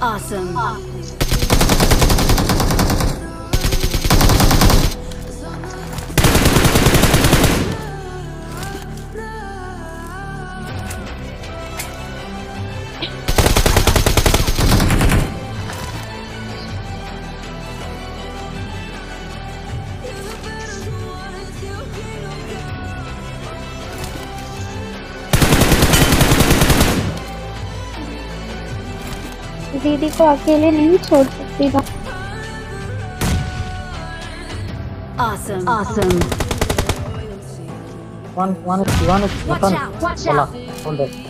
Awesome. दीदी को अकेले नहीं छोड़ सकती ना। Awesome. Awesome. One is Watch out. Watch out. hold it.